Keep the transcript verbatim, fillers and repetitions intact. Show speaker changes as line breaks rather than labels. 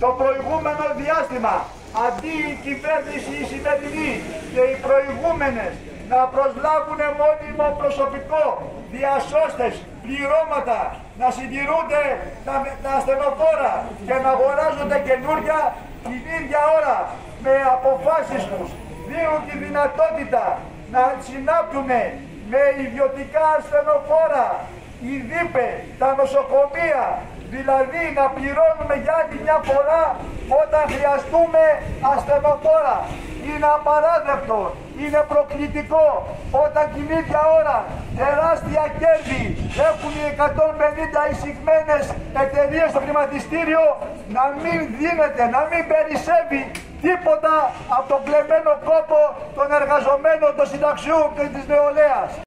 το προηγούμενο διάστημα, αντί η κυβέρνηση η σημερινή και οι προηγούμενες να προσλάβουν μόνιμο προσωπικό, διασώστες, πληρώματα, να συντηρούνται τα, τα ασθενοφόρα και να αγοράζονται καινούργια την ίδια ώρα με αποφάσεις τους, δίνουν τη δυνατότητα να συνάπτουν με ιδιωτικά ασθενοφόρα, οι ΔΥΠΕ, τα νοσοκομεία, δηλαδή να πληρώνουμε για άλλη μια φορά όταν χρειαστούμε ασθενοφόρα. Είναι απαράδεκτο, είναι προκλητικό όταν την ίδια ώρα τεράστια κέρδη έχουν οι εκατόν πενήντα εισηγμένες εταιρείες στο χρηματιστήριο, να μην δίνεται, να μην περισσεύει τίποτα από τον κλεμμένο κόπο των εργαζομένων, των συνταξιού και της νεολαίας.